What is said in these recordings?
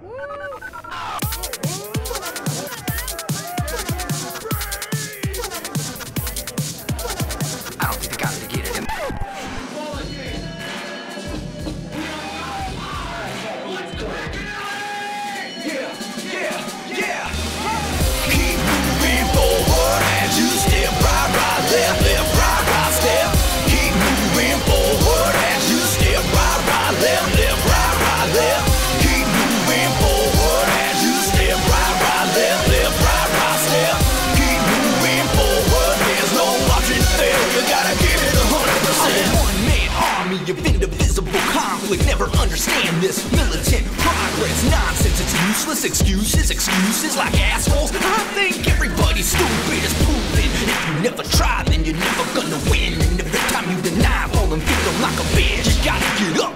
I don't think they got it to get it in. Keep moving forward as you step right, left, right, step. Keep moving forward as you step right, left, left. Keep moving forward as you step right, left, right, step. Keep moving forward, there's no option there. You gotta give it 100%. One-man army of indivisible conflict. Never understand this militant progress nonsense. It's useless excuses like assholes. I think everybody's stupid as pooping. If you never try, then you're never gonna win. And every time you deny, falling victim like a bitch. You gotta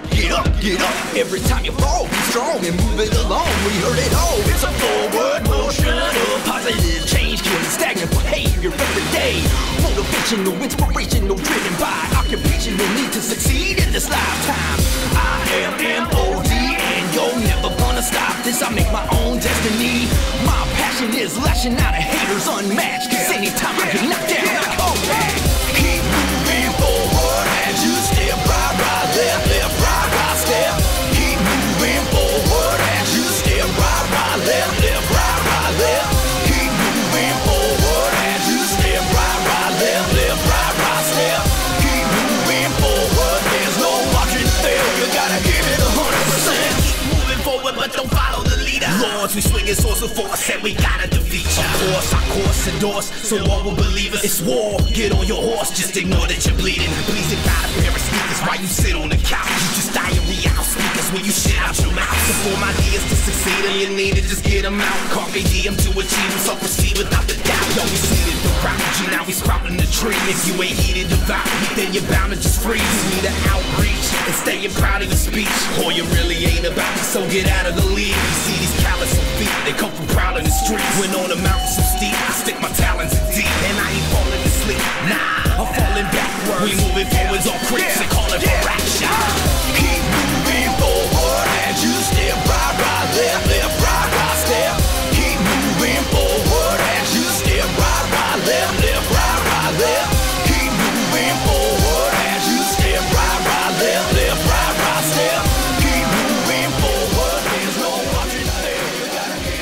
get up. Every time you fall, be strong and move it along. We heard it all. It's a forward motion of positive change, killing stagnant behavior every day. Motivational, inspirational, driven by occupational need to succeed in this lifetime. I am M.O.D. and you're never gonna stop this. I make my own destiny. My passion is lashing out at haters unmatched. Cause anytime I get knocked down, I come back. Keep moving forward as you step right, left, right, step. Keep moving forward as you step right, left, right. Keep moving forward as you step right, left, right, step. Keep moving forward, there's no option there. You gotta give it 100%. Keep moving forward, but don't follow the leader. Lords, we swinging swords with force, and we gotta defeat ya. Of course, our course endorse, so all will believe us. It's war, get on your horse, just ignore that you're bleeding. Please, you got a pair of sneakers while you sit on the couch. You just diarrhea out speakers when you shit out your mouth. To form ideas to succeed, and you need to just get them out. Carpe diem to achieve, so proceed without the doubt. Yo, we seeded the prodigy, now we sprouting the tree. If you ain't heated devout, then you're bound to just freeze. You need to outreach and staying proud of your speech, or you really ain't about it, so get out of the league. You see these callous feet, they come from proud in the streets. When on the mountain so steep, I stick my talons in deep. And I ain't falling asleep, nah, I'm falling backwards. We moving forwards on creeps and calling for action. Keep moving forward as you step right, left, right, step. Keep moving forward as you step right, left, right. Keep moving forward as you step right, left, right, step. Keep moving forward, there's no option there. You gotta get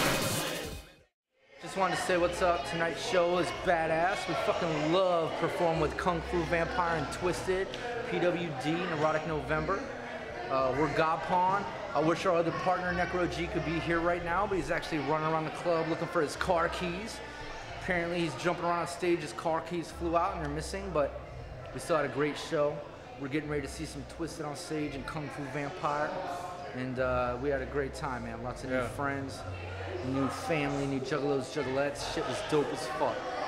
it. Just wanted to say what's up. Tonight's show is badass. We fucking love performing with Kung Fu Vampire and Twisted, PWD, Neurotic November. We're Godpawn. I wish our other partner, Necro G, could be here right now, but he's actually running around the club looking for his car keys. Apparently he's jumping around on stage, his car keys flew out and they're missing, but we still had a great show. We're getting ready to see some Twisted on stage and Kung Fu Vampire. And we had a great time, man. Lots of new friends, new family, new juggalos, juggalettes. Shit was dope as fuck.